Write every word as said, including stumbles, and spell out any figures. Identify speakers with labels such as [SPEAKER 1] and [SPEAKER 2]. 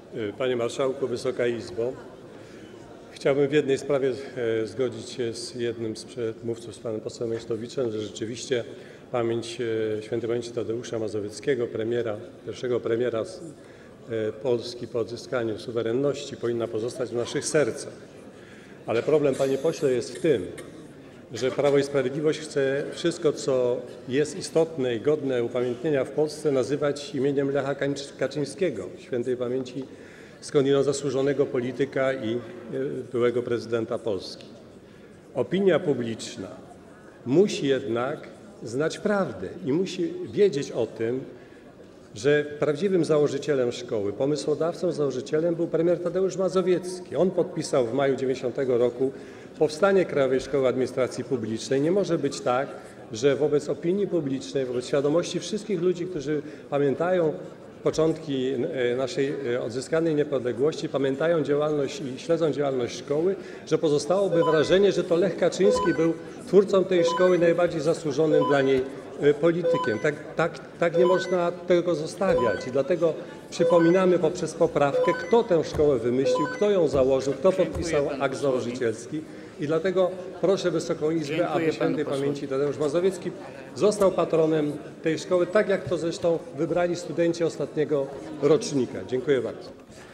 [SPEAKER 1] Panie Marszałku, Wysoka Izbo! Chciałbym w jednej sprawie zgodzić się z jednym z przedmówców, z panem posłem Meysztowiczem, że rzeczywiście pamięć świętej pamięci Tadeusza Mazowieckiego, premiera, pierwszego premiera Polski po odzyskaniu suwerenności, powinna pozostać w naszych sercach. Ale problem, panie pośle, jest w tym, że Prawo i Sprawiedliwość chce wszystko, co jest istotne i godne upamiętnienia w Polsce, nazywać imieniem Lecha Kaczyńskiego, świętej pamięci skądinąd zasłużonego polityka i byłego prezydenta Polski. Opinia publiczna musi jednak znać prawdę i musi wiedzieć o tym, że prawdziwym założycielem szkoły, pomysłodawcą, założycielem był premier Tadeusz Mazowiecki. On podpisał w maju dziewięćdziesiątego roku powstanie Krajowej Szkoły Administracji Publicznej. Nie może być tak, że wobec opinii publicznej, wobec świadomości wszystkich ludzi, którzy pamiętają początki naszej odzyskanej niepodległości, pamiętają działalność i śledzą działalność szkoły, że pozostałoby wrażenie, że to Lech Kaczyński był twórcą tej szkoły, najbardziej zasłużonym dla niej politykiem. Tak, tak, tak nie można tego zostawiać i dlatego przypominamy poprzez poprawkę, kto tę szkołę wymyślił, kto ją założył, kto podpisał akt założycielski. I dlatego proszę Wysoką Izbę, aby świętej pamięci Tadeusz Mazowiecki został patronem tej szkoły, tak jak to zresztą wybrali studenci ostatniego rocznika. Dziękuję bardzo.